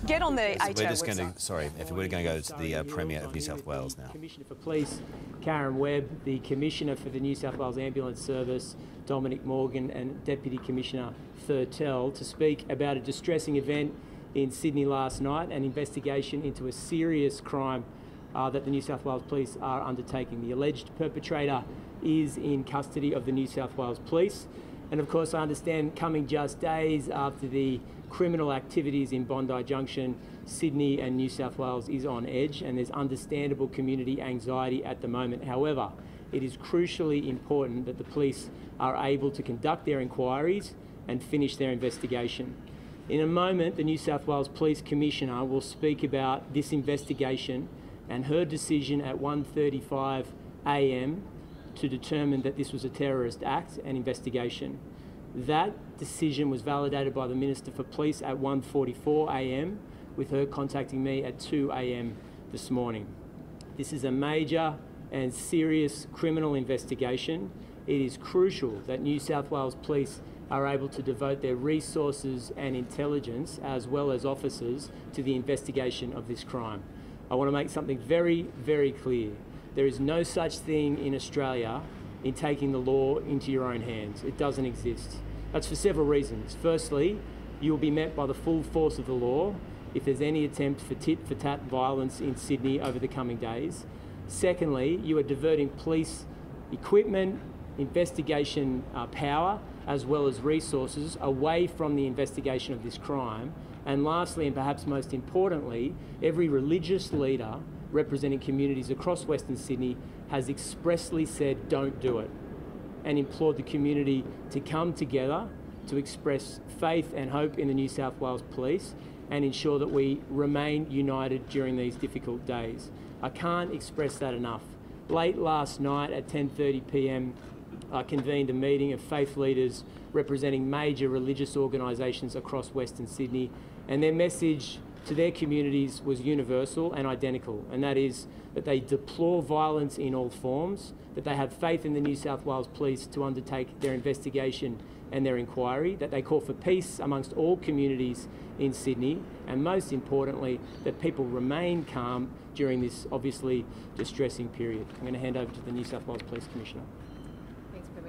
get on the ATO We're just website. going to, sorry, if we're going to go to the Premier of New South Wales now. Commissioner for Police, Karen Webb, the Commissioner for the New South Wales Ambulance Service, Dominic Morgan, and Deputy Commissioner Thurtell to speak about a distressing event in Sydney last night, an investigation into a serious crime that the New South Wales Police are undertaking. The alleged perpetrator is in custody of the New South Wales Police. And of course, I understand coming just days after the criminal activities in Bondi Junction, Sydney and New South Wales is on edge, and there's understandable community anxiety at the moment. However, it is crucially important that the police are able to conduct their inquiries and finish their investigation. In a moment, the New South Wales Police Commissioner will speak about this investigation and her decision at 1:35 a.m. to determine that this was a terrorist act and investigation. That decision was validated by the Minister for Police at 1:44 a.m, with her contacting me at 2 a.m. this morning. This is a major and serious criminal investigation. It is crucial that New South Wales Police are able to devote their resources and intelligence, as well as officers, to the investigation of this crime. I want to make something very, very clear. There is no such thing in Australia in taking the law into your own hands. It doesn't exist. That's for several reasons. Firstly, you will be met by the full force of the law if there's any attempt for tit-for-tat violence in Sydney over the coming days. Secondly, you are diverting police equipment, investigation power, as well as resources away from the investigation of this crime. And lastly, and perhaps most importantly, every religious leader representing communities across Western Sydney has expressly said don't do it, and implored the community to come together to express faith and hope in the New South Wales Police and ensure that we remain united during these difficult days. I can't express that enough. Late last night at 10:30 p.m, I convened a meeting of faith leaders representing major religious organisations across Western Sydney, and their message to their communities was universal and identical, and that is that they deplore violence in all forms, that they have faith in the New South Wales Police to undertake their investigation and their inquiry, that they call for peace amongst all communities in Sydney, and most importantly, that people remain calm during this obviously distressing period. I'm going to hand over to the New South Wales Police Commissioner. Thanks, Premier.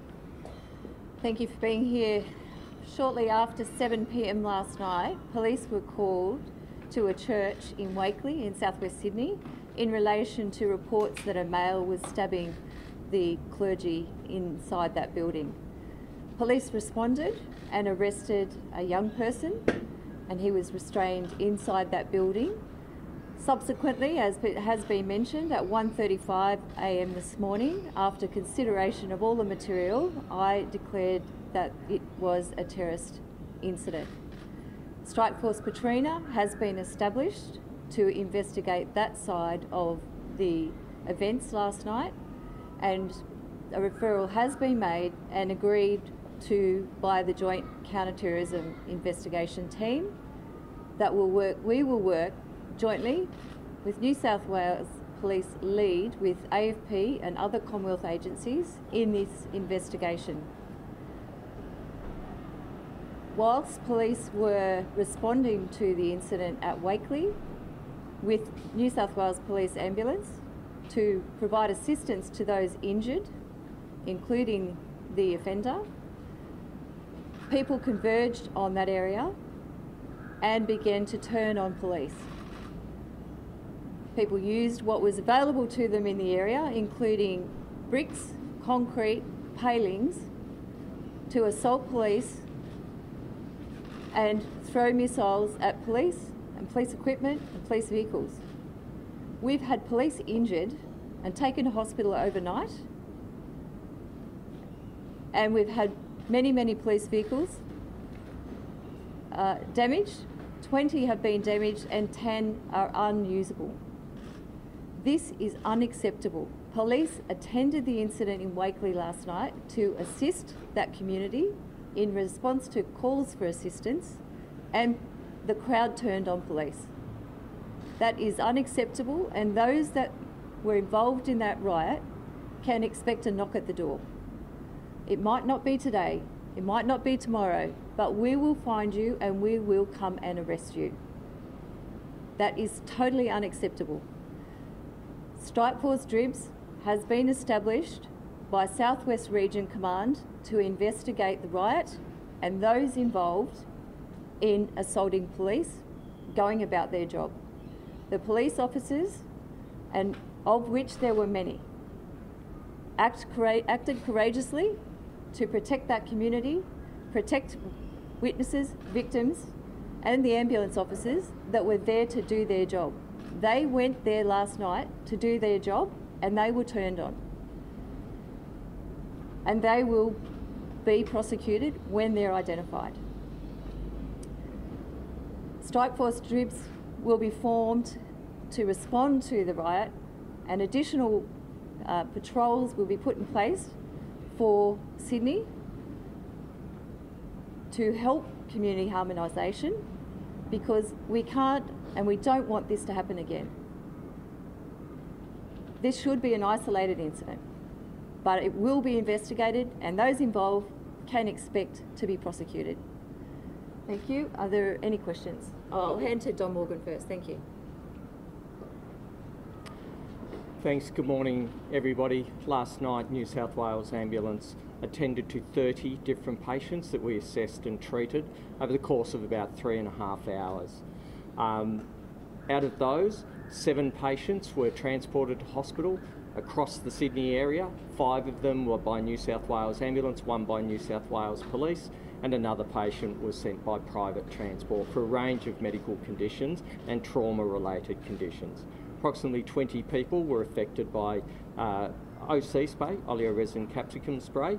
Thank you for being here. Shortly after 7 p.m. last night, police were called to a church in Wakely in southwest Sydney in relation to reports that a male was stabbing the clergy inside that building. Police responded and arrested a young person, and he was restrained inside that building. Subsequently, as has been mentioned, at 1:35 a.m. this morning, after consideration of all the material, I declared that it was a terrorist incident. Strikeforce Katrina has been established to investigate that side of the events last night, and a referral has been made and agreed to by the Joint Counter-Terrorism Investigation Team that we will work jointly with New South Wales Police lead with AFP and other Commonwealth agencies in this investigation. Whilst police were responding to the incident at Wakely with New South Wales Police Ambulance to provide assistance to those injured, including the offender, people converged on that area and began to turn on police. People used what was available to them in the area, including bricks, concrete, palings, to assault police and throw missiles at police and police equipment and police vehicles. We've had police injured and taken to hospital overnight, and we've had many police vehicles damaged. 20 have been damaged and 10 are unusable. This is unacceptable. Police attended the incident in Wakely last night to assist that community in response to calls for assistance, and the crowd turned on police. That is unacceptable, and those that were involved in that riot can expect a knock at the door. It might not be today, it might not be tomorrow, but we will find you and we will come and arrest you. That is totally unacceptable. Strike Force Dribs has been established by South West Region Command to investigate the riot and those involved in assaulting police going about their job. The police officers, and of which there were many, acted courageously to protect that community, protect witnesses, victims, and the ambulance officers that were there to do their job. They went there last night to do their job and they were turned on. And they will be prosecuted when they're identified. Strike Force Dribs will be formed to respond to the riot, and additional patrols will be put in place for Sydney to help community harmonisation, because we can't and we don't want this to happen again. This should be an isolated incident, but it will be investigated and those involved can expect to be prosecuted. Thank you. Are there any questions? I'll hand to Don Morgan first. Thank you. Thanks. Good morning, everybody. Last night, New South Wales Ambulance attended to 30 different patients that we assessed and treated over the course of about 3.5 hours. Out of those, 7 patients were transported to hospital across the Sydney area. 5 of them were by New South Wales Ambulance, 1 by New South Wales Police, and another patient was sent by private transport for a range of medical conditions and trauma-related conditions. Approximately 20 people were affected by OC spray, oleoresin capsicum spray.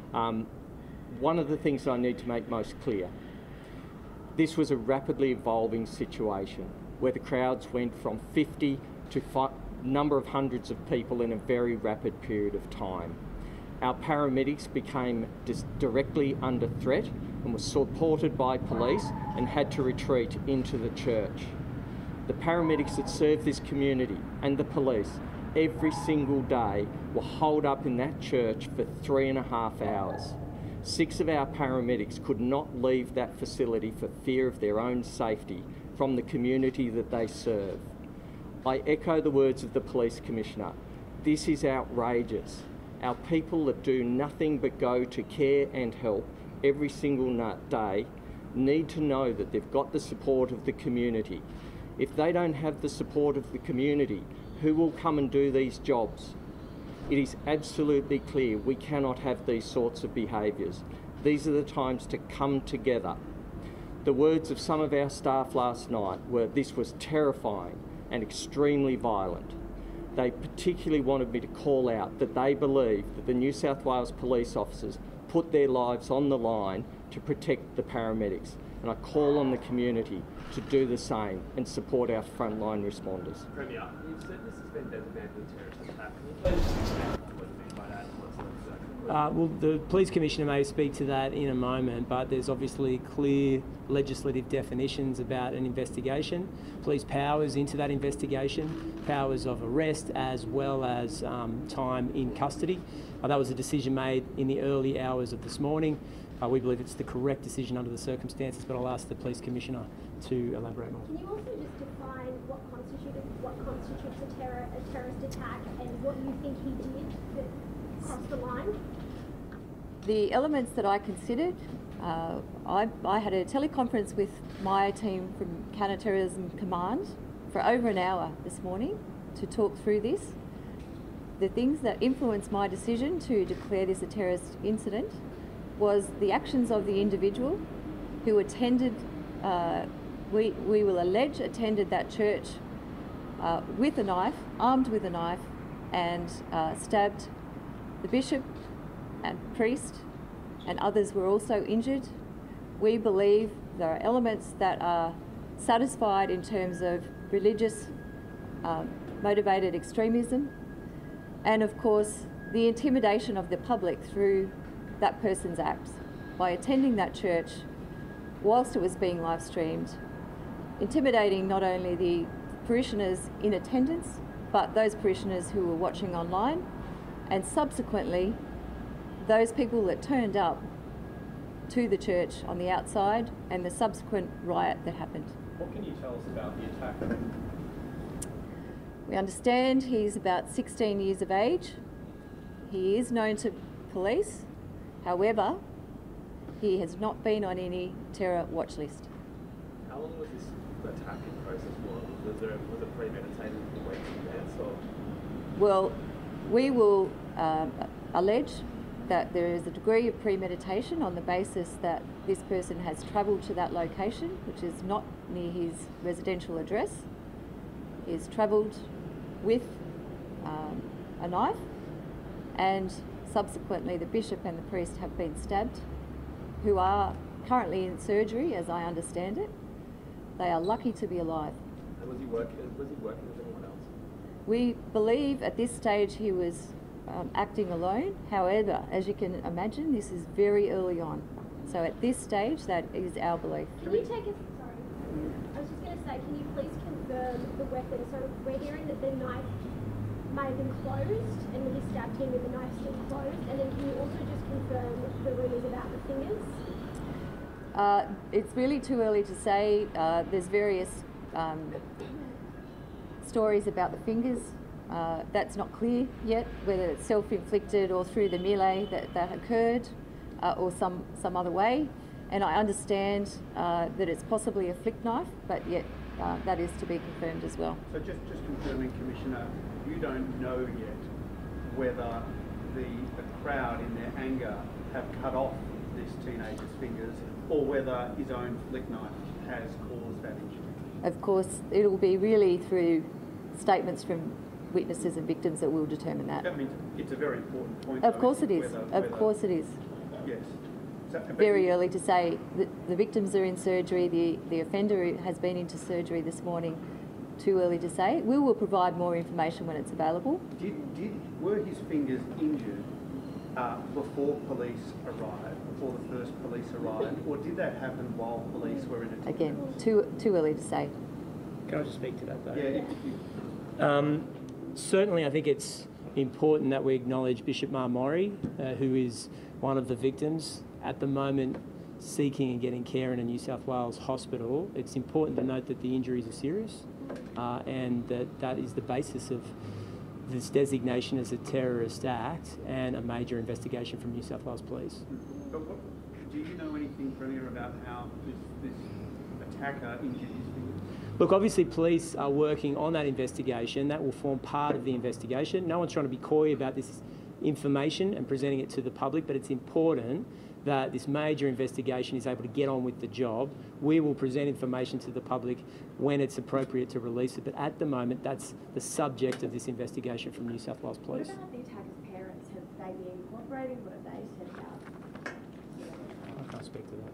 One of the things I need to make most clear, this was a rapidly evolving situation where the crowds went from 50 to number of hundreds of people in a very rapid period of time. Our paramedics became directly under threat and were supported by police and had to retreat into the church. The paramedics that serve this community and the police every single day were holed up in that church for 3.5 hours. 6 of our paramedics could not leave that facility for fear of their own safety from the community that they serve. I echo the words of the Police Commissioner. This is outrageous. Our people that do nothing but go to care and help every single day need to know that they've got the support of the community. If they don't have the support of the community, who will come and do these jobs? It is absolutely clear we cannot have these sorts of behaviours. These are the times to come together. The words of some of our staff last night were, "This was terrifying and extremely violent." They particularly wanted me to call out that they believe that the New South Wales police officers put their lives on the line to protect the paramedics. And I call on the community to do the same and support our frontline responders. Premier, you've said this has been designated a terrorist attack. Can you please just expand on what you mean by that and what's exactly? Well, the Police Commissioner may speak to that in a moment, but there's obviously clear legislative definitions about an investigation, police powers into that investigation, powers of arrest as well as time in custody. That was a decision made in the early hours of this morning. We believe it's the correct decision under the circumstances, but I'll ask the Police Commissioner to elaborate more. Can you also just define what constitutes a terrorist attack and what you think he did that crossed the line? The elements that I considered, I had a teleconference with my team from Counter-Terrorism Command for over an hour this morning to talk through this. The things that influenced my decision to declare this a terrorist incident was the actions of the individual who attended, we will allege, attended that church with a knife, armed with a knife, and stabbed the bishop and priest, and others were also injured. We believe there are elements that are satisfied in terms of religious motivated extremism, and of course the intimidation of the public through that person's acts by attending that church whilst it was being live streamed, intimidating not only the parishioners in attendance but those parishioners who were watching online, and subsequently those people that turned up to the church on the outside and the subsequent riot that happened. What can you tell us about the attack? We understand he's about 16 years of age. He is known to police. However, he has not been on any terror watch list. How long was this attack in process for? Was it premeditated in weeks in advance, or? Well, we will allege that there is a degree of premeditation on the basis that this person has travelled to that location, which is not near his residential address. He has travelled with a knife, and subsequently the bishop and the priest have been stabbed, who are currently in surgery, as I understand it. They are lucky to be alive. And was he working with anyone else? We believe at this stage he was acting alone. However, as you can imagine, this is very early on. So at this stage, that is our belief. Can you take us, sorry, I was just going to say, can you please confirm the weapon? So we're hearing that the knife may have been closed, and when he stabbed him with the knife still closed, and then can you also just confirm the rumours about the fingers? It's really too early to say. There's various stories about the fingers. That's not clear yet, whether it's self-inflicted or through the melee that occurred, or some other way. And I understand that it's possibly a flick knife, but yet that is to be confirmed as well. So just confirming, Commissioner, you don't know yet whether the crowd in their anger have cut off this teenager's fingers, or whether his own flick knife has caused that injury? Of course, it will be really through statements from witnesses and victims that will determine that. That means it's a very important point. Of though, course it is. whether- Of course it is. Yes. So, but Very early to say. The victims are in surgery. The offender has been into surgery this morning. Too early to say. We will provide more information when it's available. Were his fingers injured before police arrived, before the first police arrived, or did that happen while police were in attendance? Again, too early to say. Can I just speak to that though? Yeah. Certainly, I think it's important that we acknowledge Bishop Marmori, who is one of the victims at the moment seeking and getting care in a New South Wales hospital. It's important to note that the injuries are serious and that is the basis of this designation as a terrorist act and a major investigation from New South Wales Police. But do you know anything, Premier, about how this attacker injured his fingers? Look, obviously police are working on that investigation. That will form part of the investigation. No one's trying to be coy about this information and presenting it to the public, but it's important that this major investigation is able to get on with the job. We will present information to the public when it's appropriate to release it, but at the moment that's the subject of this investigation from New South Wales Police. What about the attacker's parents? Have they been cooperating? What have they said about? I can't speak to that.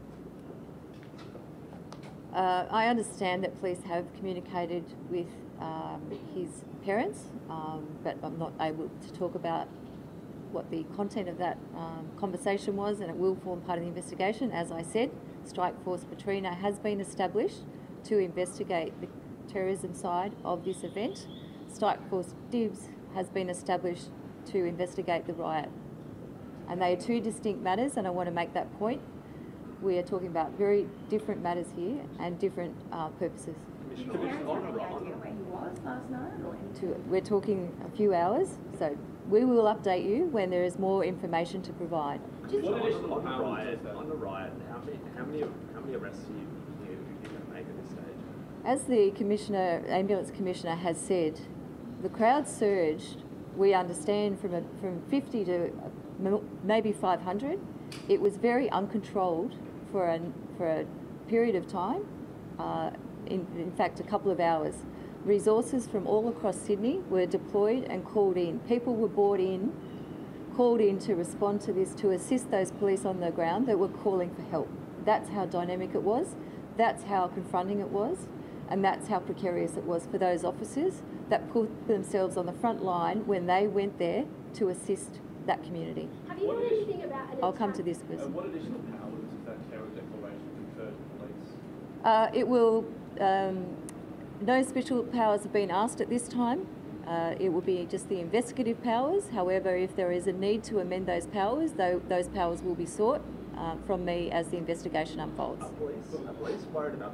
I understand that police have communicated with his parents, but I'm not able to talk about what the content of that conversation was, and it will form part of the investigation. As I said, Strike Force Patrina has been established to investigate the terrorism side of this event. Strike Force Dibs has been established to investigate the riot. And they are two distinct matters, and I want to make that point. We are talking about very different matters here and different purposes. Did your parents have any idea where he was last night or anything? We're talking a few hours, so we will update you when there is more information to provide. On the riot, how many arrests are you going to make at this stage? As the ambulance commissioner has said, the crowd surged. We understand from 50 to maybe 500. It was very uncontrolled for a period of time. In fact, a couple of hours. Resources from all across Sydney were deployed and called in. People were called in to respond to this, to assist those police on the ground that were calling for help. That's how dynamic it was, that's how confronting it was, and that's how precarious it was for those officers that put themselves on the front line when they went there to assist that community. Have you heard anything about an I'll come attack? to this person. What additional powers is that terror declaration conferred to police? It will, no special powers have been asked at this time. It will be just the investigative powers. However, if there is a need to amend those powers, those powers will be sought from me as the investigation unfolds. Are police worried about the price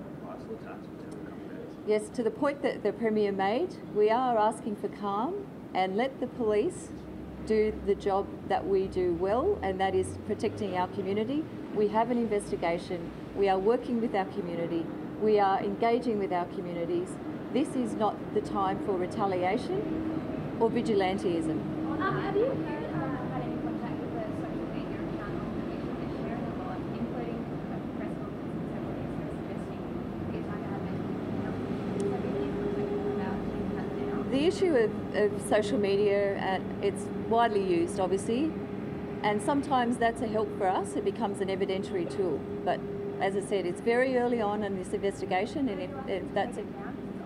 possible attacks within a couple of days. Yes, to the point that the Premier made, we are asking for calm and let the police do the job that we do well, and that is protecting our community. We have an investigation. We are working with our community. We are engaging with our communities. This is not the time for retaliation or vigilantism. Have you heard had any contact with the social media account organization that sharing a lot, including a press conference and several experts suggesting it's not going to have anything else? Have you been contacted about that now? The issue of social media, it's widely used, obviously, and sometimes that's a help for us. It becomes an evidentiary tool. But as I said, it's very early on in this investigation, and if that's it,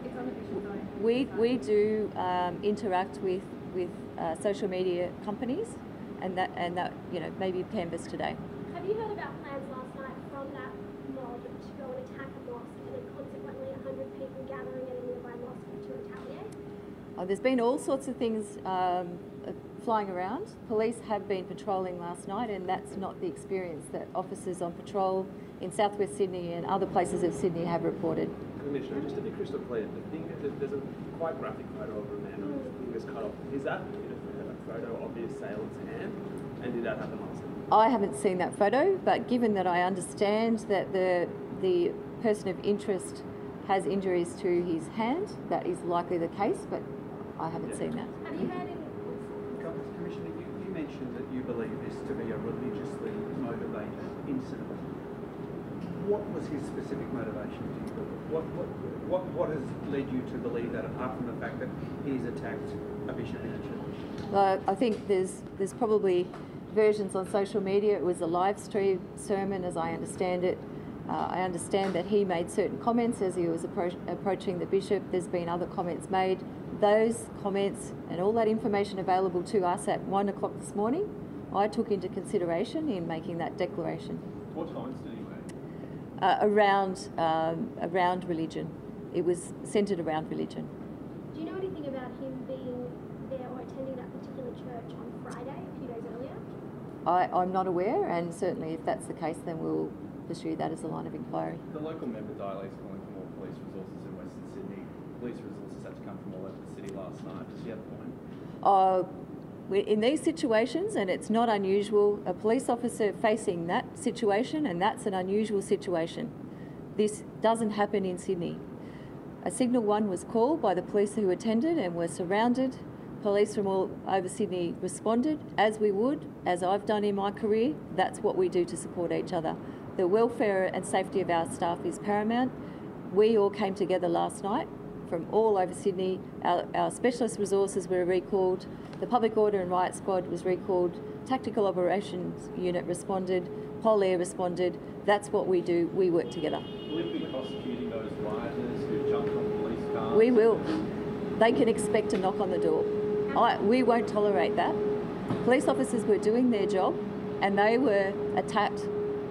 we do interact with social media companies, and that maybe canvass today. Have you heard about plans last night from that mob to go and attack a mosque and then consequently 100 people gathering at a nearby mosque to retaliate? There's been all sorts of things flying around. Police have been patrolling last night, and that's not the experience that officers on patrol in southwest Sydney and other places of Sydney have reported. Commissioner, just to be crystal clear, there's a quite graphic photo of a man with his fingers cut off. Is that a photo of the assailant's hand? And did that happen last night? I haven't seen that photo, but given that I understand that the person of interest has injuries to his hand, that is likely the case, but I haven't seen that. Have you heard any? Commissioner, you mentioned that you believe this to be a religiously motivated incident. What was his specific motivation, do you believe? What has led you to believe that, apart from the fact that he's attacked a bishop in a church? I think there's probably versions on social media. It was a live stream sermon, as I understand it. I understand that he made certain comments as he was approaching the bishop. There's been other comments made. Those comments and all that information available to us at 1 o'clock this morning, I took into consideration in making that declaration. What comments did he make? Around religion. It was centred around religion. Do you know anything about him being there or attending that particular church on Friday, a few days earlier? I'm not aware, and certainly if that's the case, then we'll pursue that as a line of inquiry. The local member Daly is calling for more police resources in Western Sydney. Police resources had to come from all over the city last night. Does she have a point? In these situations, and it's not unusual, a police officer facing that situation, and that's an unusual situation. This doesn't happen in Sydney. A Signal 1 was called by the police who attended and were surrounded. Police from all over Sydney responded, as we would, as I've done in my career. That's what we do to support each other. The welfare and safety of our staff is paramount. We all came together last night from all over Sydney. Our specialist resources were recalled. The Public Order and Riot Squad was recalled. Tactical Operations Unit responded. Pol Air responded. That's what we do. We work together. Will you be prosecuting those rioters who jumped on police cars? We will. They can expect a knock on the door. We won't tolerate that. Police officers were doing their job and they were attacked.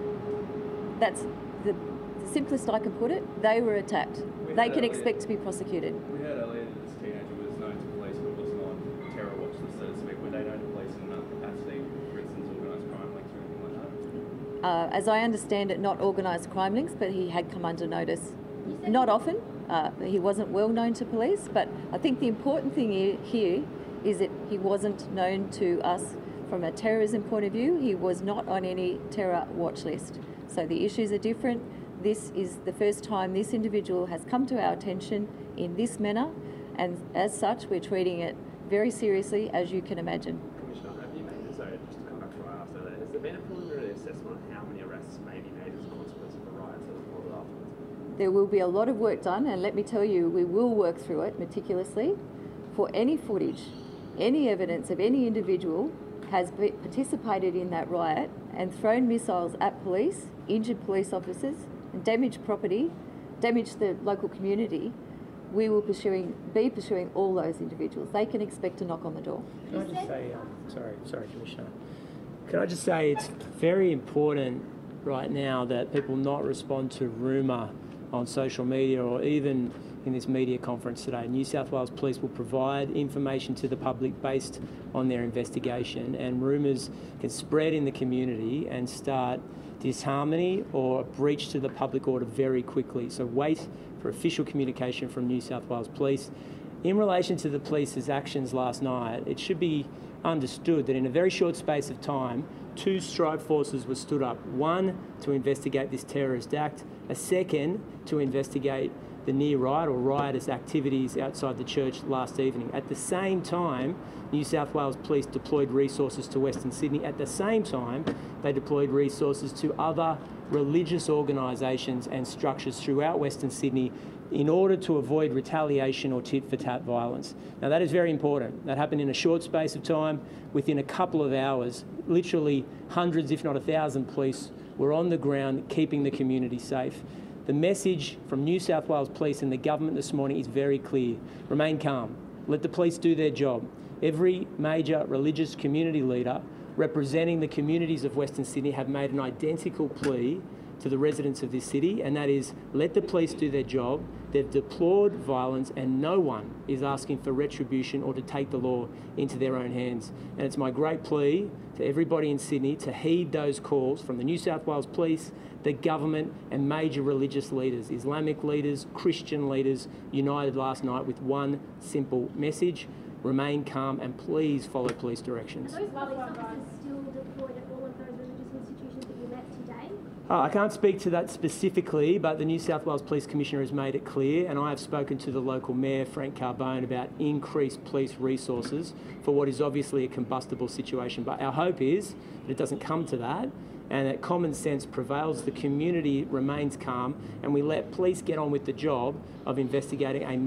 That's the simplest I can put it. They were attacked. They can expect to be prosecuted. We heard earlier that this teenager was known to police but wasn't on terror watch list, so to speak. Were they known to police in another capacity, for instance, organised crime links or anything like that? As I understand it, not organised crime links, but he had come under notice. Not often. He wasn't well known to police, but I think the important thing here is that he wasn't known to us from a terrorism point of view. He was not on any terror watch list. So the issues are different. This is the first time this individual has come to our attention in this manner, and as such, we're treating it very seriously, as you can imagine. Commissioner, have you made, sorry, just to come back to what I asked earlier, has there been a preliminary assessment on how many arrests may be made as a consequence of the riots that have followed afterwards? There will be a lot of work done, and let me tell you, we will work through it meticulously. For any footage, any evidence of any individual has participated in that riot and thrown missiles at police, injured police officers, and damaged property, damaged the local community, we will be pursuing all those individuals. They can expect a knock on the door. Can I just say, sorry, Commissioner. Can I just say it's very important right now that people not respond to rumour on social media or even in this media conference today. New South Wales Police will provide information to the public based on their investigation, and rumours can spread in the community and start disharmony or a breach to the public order very quickly. So wait for official communication from New South Wales Police. In relation to the police's actions last night, it should be understood that in a very short space of time, 2 strike forces were stood up. One to investigate this terrorist act, a second to investigate the near riot or riotous activities outside the church last evening. At the same time, New South Wales Police deployed resources to Western Sydney. At the same time, they deployed resources to other religious organisations and structures throughout Western Sydney in order to avoid retaliation or tit-for-tat violence. Now that is very important. That happened in a short space of time. Within a couple of hours, literally hundreds, if not 1,000 police were on the ground keeping the community safe. The message from New South Wales Police and the government this morning is very clear. Remain calm. Let the police do their job. Every major religious community leader representing the communities of Western Sydney have made an identical plea to the residents of this city, and that is let the police do their job. They've deplored violence and no one is asking for retribution or to take the law into their own hands. And it's my great plea to everybody in Sydney to heed those calls from the New South Wales Police, the government and major religious leaders, Islamic leaders, Christian leaders, united last night with one simple message: remain calm and please follow police directions. Are those police officers still deployed at all of those religious institutions that you met today? I can't speak to that specifically, but the New South Wales Police Commissioner has made it clear, and I have spoken to the local Mayor, Frank Carbone, about increased police resources for what is obviously a combustible situation. But our hope is that it doesn't come to that, and that common sense prevails, the community remains calm, and we let police get on with the job of investigating a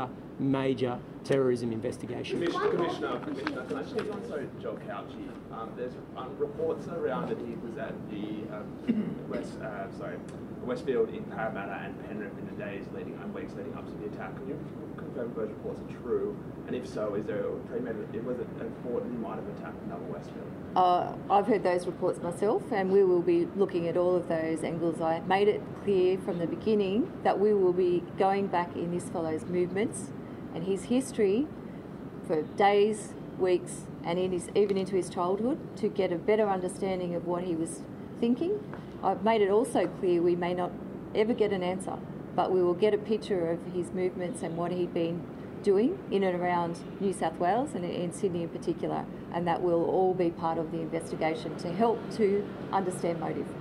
major terrorism investigation. Commissioner, can I just get on to Joe Couchy? There's reports around that he was at the Westfield in Parramatta and Penrith in the days leading and weeks leading up to the attack. Can you confirm if those reports are true? And if so, was it a thought he might have attacked another Westfield? I've heard those reports myself, and we will be looking at all of those angles. I made it clear from the beginning that we will be going back in this fellow's movements and his history for days, weeks, and even into his childhood to get a better understanding of what he was thinking. I've made it also clear we may not ever get an answer, but we will get a picture of his movements and what he'd been doing in and around New South Wales and in Sydney in particular, and that will all be part of the investigation to help to understand motive.